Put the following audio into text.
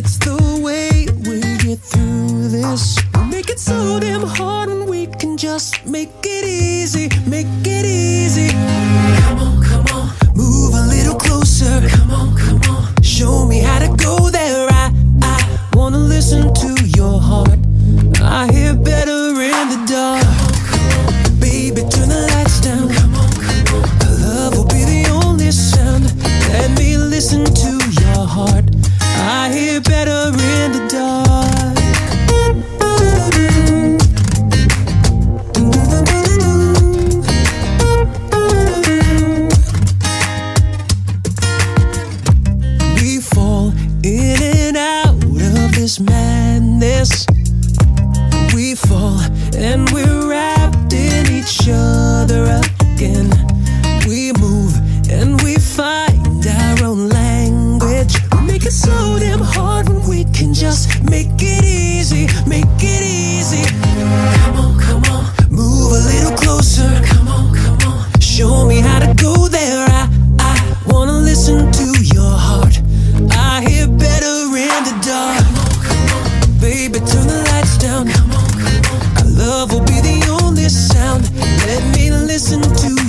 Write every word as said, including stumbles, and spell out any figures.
It's the way we get through this. We make it so damn hard when we can just make it easy, make it easy. Come on, come on, move a little closer. Come on, come on, show me how to go there. I, I wanna listen to your heart. I hear better in the dark. Come on, come on, baby, turn the lights down. Come on, come on, love will be the only sound. Let me listen to your heart. I hear better in the dark. We fall in and out of this madness. We fall and we're wrapped in each other again. We move and we find our own language. We make it so damn hard when we can just make it easy, make it easy. Come on, come on, move a little closer. Come on, come on, show me how to go there. I, I wanna listen to your heart. I hear better in the dark. Come on, come on, baby, turn the lights down. Come on, come on, our love will be the only sound. Let me listen to